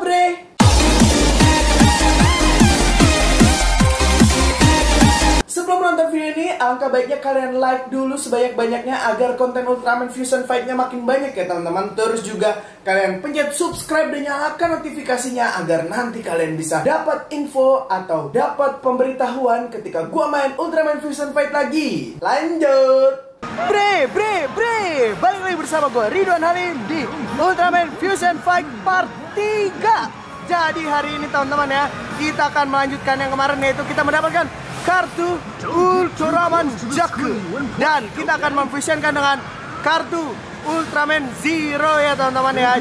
Bre. Sebelum menonton video ini, alangkah baiknya kalian like dulu sebanyak-banyaknya agar konten Ultraman Fusion Fight-nya makin banyak ya teman-teman. Terus juga kalian pencet subscribe dan nyalakan notifikasinya agar nanti kalian bisa dapat info atau dapat pemberitahuan ketika gua main Ultraman Fusion Fight lagi. Lanjut! Bre, balik lagi bersama gue Ridwan Halim di Ultraman Fusion Fight Part 3. Jadi hari ini teman-teman ya, kita akan melanjutkan yang kemarin, yaitu kita mendapatkan kartu Ultraman Jaku. Dan kita akan memfusionkan dengan kartu Ultraman Zero ya teman-teman ya.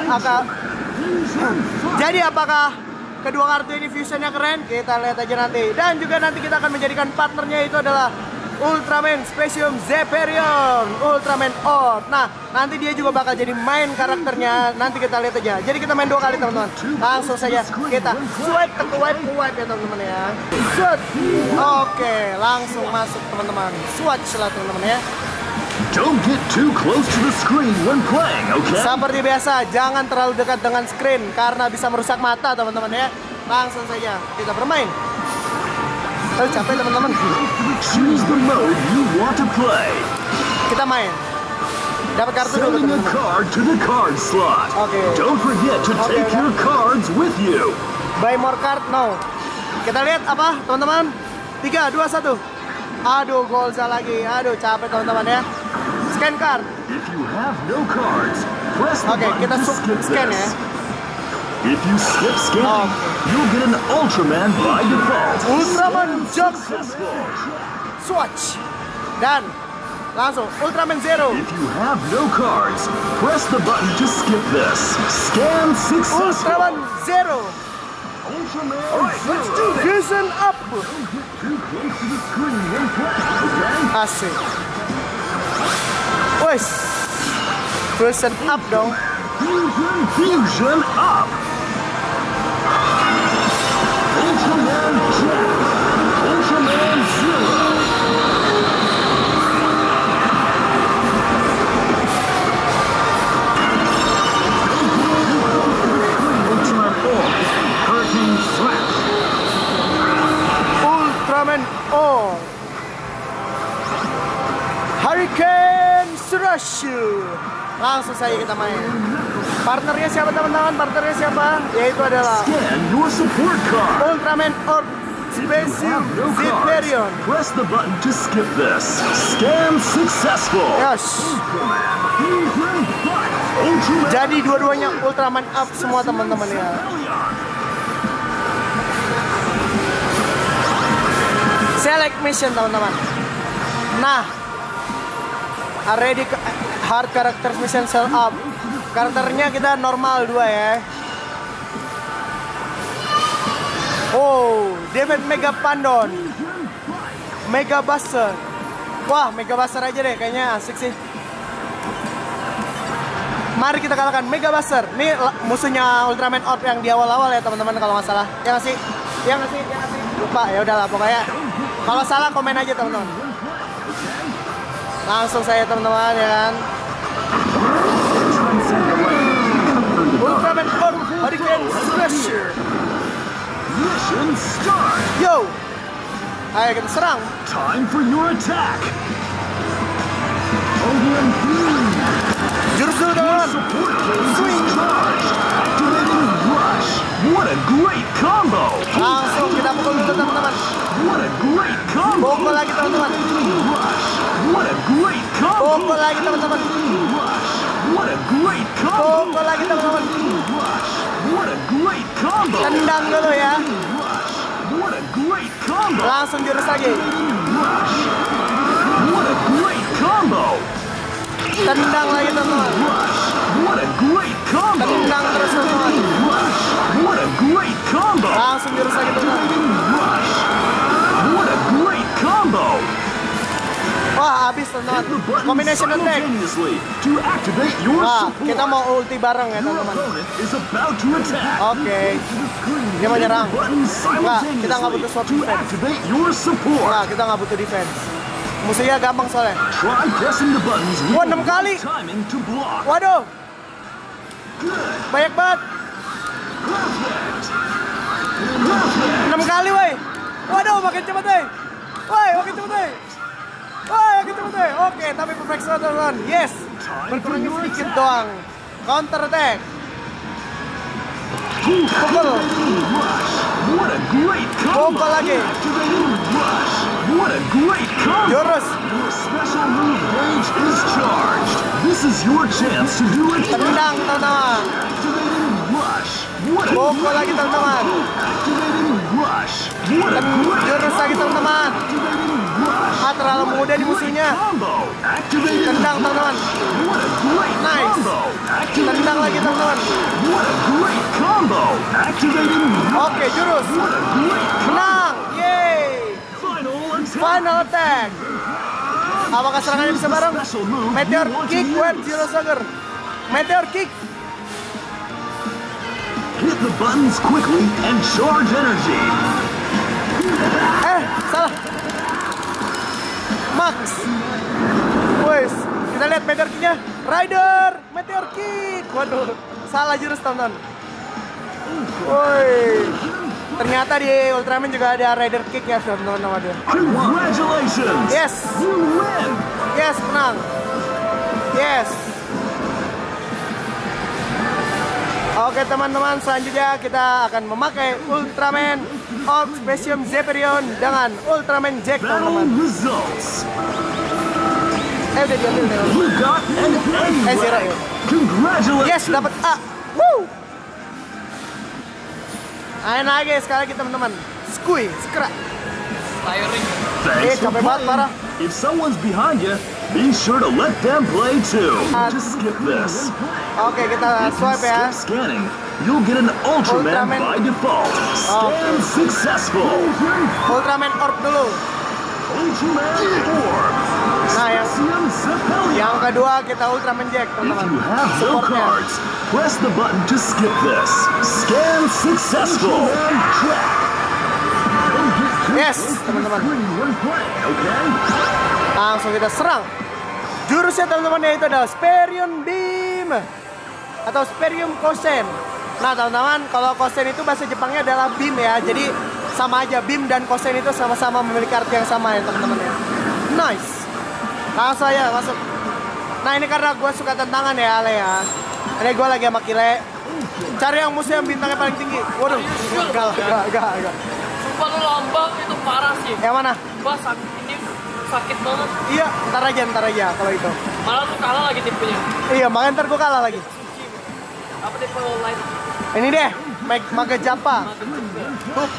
Jadi apakah kedua kartu ini fusionnya keren? Kita lihat aja nanti. Dan juga nanti kita akan menjadikan partnernya itu adalah Ultraman Specium Zeperion, Ultraman Orb. Nah, nanti dia juga bakal jadi main karakternya. Nanti kita lihat aja. Jadi kita main 2 kali teman-teman. Langsung saja kita swipe ke wipe ya teman-teman ya. Switch. Oke, langsung masuk teman-teman. Swatch lah teman-teman ya. Don't get too close to the screen when playing, okay? Seperti biasa, jangan terlalu dekat dengan screen karena bisa merusak mata teman-teman ya. Langsung saja kita bermain. Capek teman-teman. Choose the mode you want to play. Kita main. Dapat kartu dulu Sending a teman-teman. card to the card slot. Okay. Don't forget to take your cards with you. Buy more card, no. Kita lihat apa teman-teman. 3, 2, 1. Aduh, golza lagi. Aduh, capek teman-teman ya. Scan card. If you have no cards, press the button kita to skip scan this. ya. If you skip scanning, you'll get an Ultraman by default. Ultraman Jaku. Successful. Swatch. Dan langsung Ultraman Zero. If you have no cards, press the button to skip this. Scan successful. Ultraman Zero. Ultraman Zero. Fusion up. Too close to the screen when playing, okay? Asik. Wes. Fusion up dong. Fusion up. Ultraman Jack. Ultraman Zero. Ultraman Orb. Hurricane Slash. Ultraman Orb. Hurricane Slash. Langsung saja kita main. Partnernya siapa teman-teman? Partnernya siapa? Yaitu adalah Scan your support card. Ultraman Orb Specium Zeperion. Press the button to skip this. Scan successful. Yes. Ultraman. Jadi dua-duanya Ultraman up semua teman-teman ya. Select mission teman-teman. Nah, ready hard character mission sell up. Karakternya kita normal 2 ya. Oh, David Mega Pandon, Mega Buster. Wah, Mega Buster aja deh, kayaknya asik sih. Mari kita kalahkan Mega Buster. Ini musuhnya Ultraman Orb yang di awal-awal ya teman-teman kalau nggak salah. Ya nggak sih? Ya nggak sih? Lupa ya udahlah pokoknya. Kalau salah komen aja teman-teman. Langsung saya teman-teman ya kan. Ultraman Orb Hurricane Slash. Mission start. Yo, ayo kita serang. Time for your attack. Jurus dulu teman-teman. Swing charge. Activating rush. What a great combo. Langsung kita pukul dulu teman-teman. What a great combo. Pukul lagi teman-teman. Rush. What a great combo. Pukul lagi teman-teman. Rush. What a great combo. Pukul lagi teman-teman. Rush. What a great combo. Tendang dulu ya. Rush. What a great combo. Langsung jurus lagi. Rush. What a great combo. Tendang lagi teman-teman. Rush. What a great combo. Tendang terus teman-teman. Rush. What a great combo. Langsung jurus lagi teman-teman. Rush. What a great combo. Wah, habis teman-teman. Hit the button Combination attack. simultaneously to activate your Wah, support. kita mau ulti bareng ya Your teman-teman. opponent is about to attack. Oke. Dia mau Hit nyerang. the button Enggak, kita nggak butuh swap simultaneously to defense. activate your support. Nah, kita nggak butuh defense. Musuhnya gampang soalnya. Try pressing the buttons with Wah, the 6 kali. right timing to block. Waduh, Good. banyak banget. 6 kali, woi. Waduh, makin cepet, woi. Woi, makin cepet, woi. Woi, makin cepet, woi. Oke, tapi perfect shot, teman-teman. Yes. Berkurangnya sedikit doang. Counter attack. Pukul. What a great combo! Pukul lagi. Rush! What a great combo! Jurus. Your special move range is charged. This is your chance to do it. Tendang, teman-teman. Activating Rush! What a Pukul lagi, teman-teman. Activating Rush! What a great Jurus lagi, teman-teman. Activating Rush! Ah, terlalu mudah di musuhnya. Combo! Activating Tendang, teman-teman. What a great Nice. combo! Activating Tendang lagi, teman-teman. What a great combo! Activating Oke, jurus. What a great Menang. Yeay. final attack! Final attack. Apakah serangannya bisa bareng? Meteor kick buat Zero Sugar. Meteor kick. Hit the buttons quickly and charge energy. Salah. Max. Wes, kita lihat meteor kicknya. Rider, meteor kick. Waduh, salah jurus, teman-teman. Woi. Ternyata di Ultraman juga ada rider kick ya, teman-teman. Congratulations! Yes. You win! Yes, menang. Yes. Oke, teman-teman, selanjutnya kita akan memakai Ultraman Orb Specium Zephyrion dengan Ultraman Jack, Battle teman-teman. results. Udah diambil deh. You got an A Zero. rank. Congratulations! Yes, dapat A. Woo. Ayo lagi sekali lagi, teman-teman. Skui, skrak. Thanks for capek banget, playing. parah. If someone's behind you, be sure to let them play too. Just skip this. Oke, kita If you swipe ya. skip scanning, you'll get an Ultraman Ultraman. by default. Scan successful. Ultraman Orb dulu. Ultraman Orb. Nah, Specium Zephyrion. yang kedua kita Ultraman Jack, If teman-teman. you have no Supportnya. cards, press the button to skip this. Scan successful. Yes, teman-teman. Okay? Langsung kita serang. Jurusnya, teman-teman, yaitu adalah Sperium Beam atau Sperium Kosen. Nah, teman-teman, kalau Kosen itu bahasa Jepangnya adalah beam ya. Jadi sama aja, beam dan Kosen itu sama-sama memiliki arti yang sama ya, teman-teman ya. Nice. Langsung aja masuk. Nah, ini karena gue suka tantangan ya, Ale ya. Ini gue lagi sama Kile. Cari yang musuh yang bintangnya paling tinggi. Waduh, enggak. Sumpah lu lambang itu parah sih. Yang mana? Wah, ini sakit banget. Iya, ntar aja kalau itu. Malah tuh kalah lagi tipenya. Iya, makanya ntar gue kalah lagi. Apa tipe lain? Ini deh, Maga Japa. Tuh.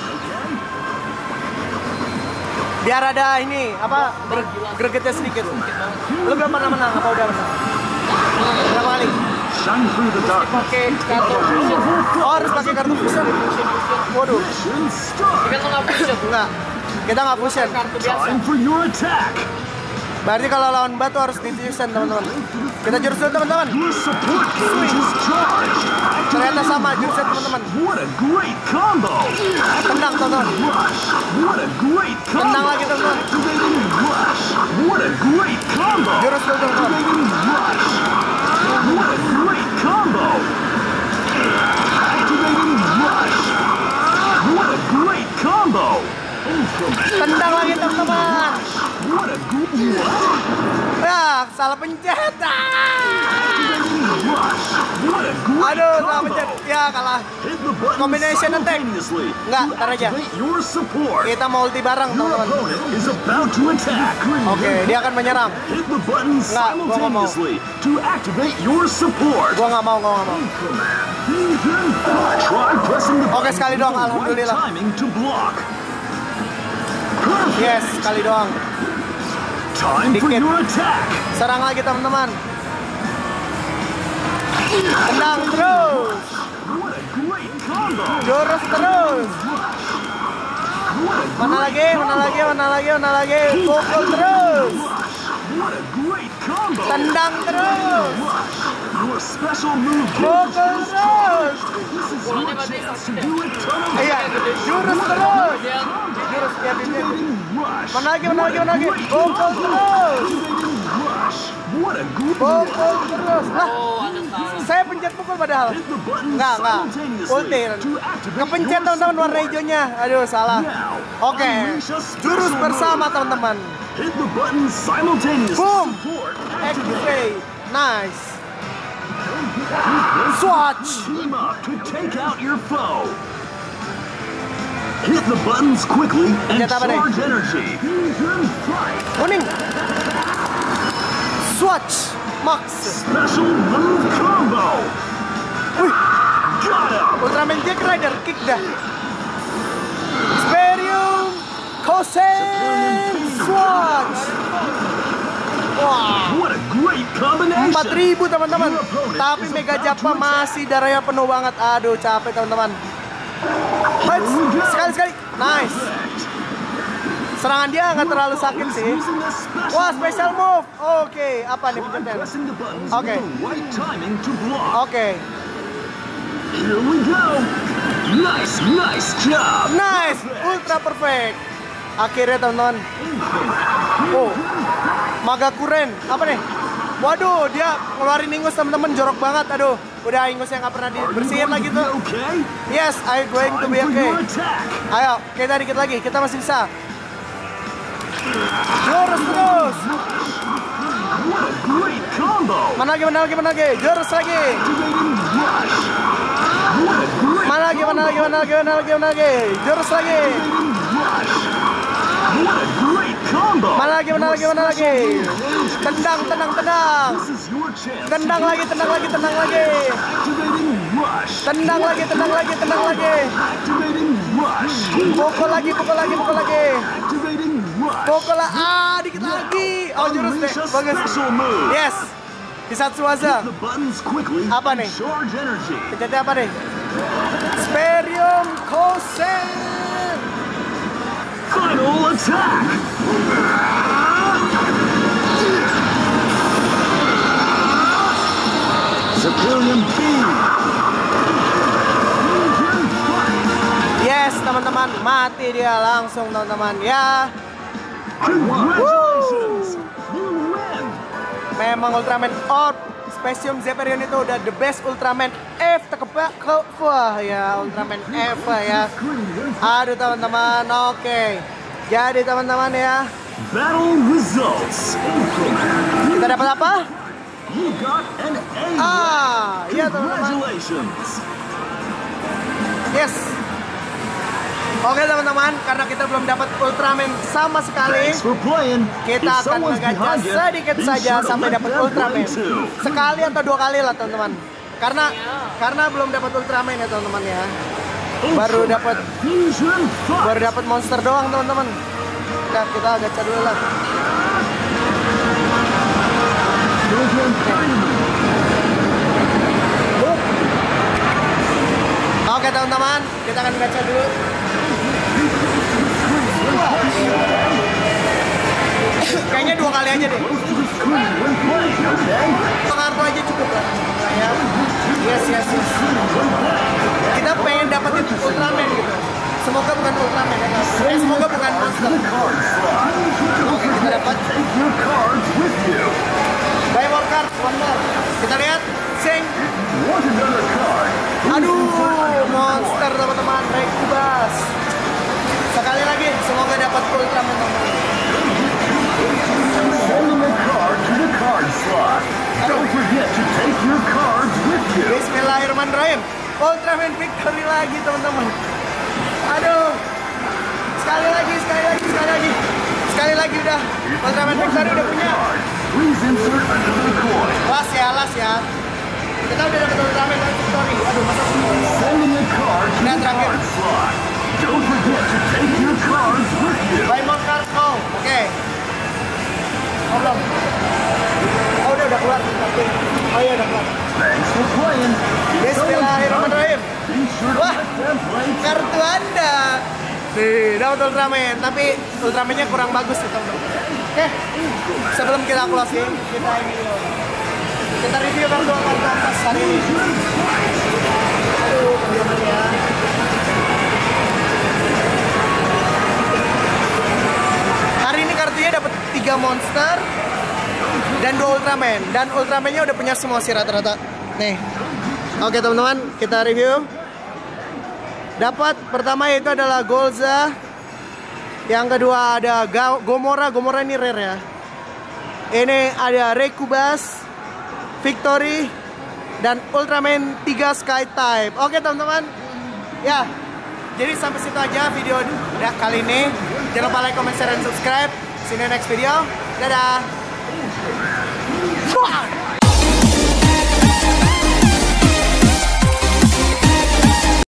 Biar ada ini, apa, gregetnya sedikit. Lu belum pernah menang, apa udah menang? Berapa kali? Shine through the dark. Pakai kartu fusion. Oh, harus pakai kartu fusion. Waduh, Mission start. Ini kan lo nggak fusion. enggak. Kita nggak fusion. Kartu biasa. Time for your attack. Berarti kalau lawan batu harus di fusion, teman-teman. Kita jurus dulu, teman-teman. Your support gauge is charged. Ternyata sama jurusnya, teman-teman. What a great combo. Tendang, teman-teman. Rush. What a great combo. Tendang lagi, teman-teman. Activating Rush. What a great combo. Jurus dulu, teman-teman. Activating Rush. What a great combo. Activating Rush. What a great combo. Tendang lagi, teman-teman. What a good what? Ya, salah pencet. Rush. What a great Aduh, salah combo. pencet. Ya, kalah. Hit the button Combination attack. simultaneously Enggak, to ntar aja. activate your support. Kita mau ulti bareng, Your teman-teman. opponent is about to attack. Oke, dia akan menyerang. Hit the button Nggak, gua nggak mau. simultaneously to activate your support. Gua nggak mau. Try pressing the Oke, button sekali with doang, the right alhamdulillah. timing to block. Perfect. Yes, sekali doang. Time for Dikit. your attack. Serang lagi, teman-teman. Tendang terus. What a great combo. Jurus terus. What a Mana lagi. Pukul terus. What a great combo. Tendang terus. Your special move. Pukul terus. This is your chance to do a ton of Iya, jurus terus. Dia Jurus ya, bibir. rush. Mana lagi. Pukul terus. Rush. What a good Pukul terus. Lah, oh ada salah. saya pencet pukul padahal. Hit the button Enggak. simultaneously Ulti. to activate Kepencet your teman-teman warna support. hijaunya. Aduh, salah. Oke. Jurus bersama teman-teman. Hit the button simultaneously. Boom. Support Activate. Nice. Swatch. Team up to take out your foe. Hit the buttons quickly and Pencet apa nih? charge energy. Fusion fight. Kuning. Swatch. Max. Special move combo. Wih. Got him. Ultraman Jack Rider kick dah. Sperium. Kosen. Swatch. Wah. What a great combination. 4.000 teman-teman. Tapi Mega Japa masih darahnya penuh banget. Aduh, capek teman-teman. Sekali-sekali. Nice. Serangan dia nggak terlalu sakit sih. Wah, special move. Oke, apa nih pencetnya? Pressing the buttons Okay. with the right timing to block. Oke. Here we go. Nice job. Nice. Ultra perfect. Akhirnya teman-teman. Oh. Magakuren. Apa nih? Waduh, dia ngeluarin ingus teman-teman, jorok banget. Aduh, udah ingus yang nggak pernah dibersihin lagi tuh. Okay. Yes, I'm going to be Time for okay. your attack. Ayo, kita dikit lagi, kita masih bisa. Jurus terus. What a great combo. Mana lagi? Jurus lagi. Activating rush. What a great Mana lagi? Jurus lagi. rush. What a great combo. Mana lagi? Tendang. This is your chance. Tendang lagi. Activating rush. Tendang lagi. Activating rush. Pukul lagi. Activating rush. Pukul lah. Dikit lagi. Oh, jurus deh. Unleash a Bagus. special move. Yes. Hisatsuwaza. The buttons quickly. Apa and nih? Charge energy. Pencetnya apa nih? Sperium Kosen. Final attack. Superior beam. Fusion fight. Yes, teman-teman. Mati dia langsung, teman-teman. Ya. Congratulations. You win. Memang Ultraman Orb Specium Zephirion itu udah the best Ultraman F wah ya, Ultraman F ya. Aduh teman-teman, oke. Jadi teman-teman ya, Battle results. kita dapat apa? You got an A. Iya teman-teman. Congratulations. Yes. Oke teman-teman, karena kita belum dapat Ultraman sama sekali, Thanks for playing. kita If akan someone's ngegacha behind you, sedikit be saja sure to sampai let dapat them Ultraman. play too. Sekali atau 2 kali lah teman-teman. Karena belum dapat Ultraman ya teman-teman ya. Baru dapat Fusion fight. monster doang teman-teman. Udah, kita gacha dulu lah. Children Dynamite. Oke teman-teman, kita akan gacha dulu. Kayaknya 2 kali aja deh. Screen when playing, okay? Kartu aja cukup lah. Ya. Yes. Kita pengen dapetin Ultraman gitu. Semoga bukan Ultraman ya. Semoga bukan monster. Oke, kita dapat. Take your cards with you. Buy more card, one more. Kita lihat. Sing. Want another card? Aduh, monster teman-teman. Baik kubas. Sekali lagi, semoga dapat Ultraman teman-teman. Sending a card to the card slot. Don't forget to take your cards with you. Bismillahirrahmanirrahim. Ultraman Victory lagi teman-teman. Aduh. Sekali lagi udah. Ultraman Victory udah punya. Please insert another coin. Las ya. Kita udah dapat Ultraman Victory. Aduh, masa semua. Sending a card to Nah, the terakhir. card slot. Don't forget to take your cards with you. Buy more card. Oh, oke. Oh, belum. Oh, udah keluar. Oh iya, udah keluar. Thanks for playing. If someone's Bismillahirrahmanirrahim. behind you, be sure to Wah. let them play too. Kartu Anda. Nih, dapat Ultraman, tapi Ultramannya kurang bagus sih teman-teman. Oke, sebelum kita closing, kita ini dulu. Kita review kartu atas hari ini. Aduh, teman-teman ya. Hari ini kartunya dapat 3 monster dan 2 Ultraman. Dan Ultramannya udah punya semua sih rata-rata. Nih, Oke teman-teman, kita review. Dapat pertama itu adalah Golza. Yang kedua ada Gomora. Gomora ini rare ya. Ini ada Rekubas, Victory, dan Ultraman 3 Sky Type. Oke teman-teman. Ya, jadi sampai situ aja video kali ini. Jangan lupa like, comment, share, dan subscribe. See you in the next video. Dadah.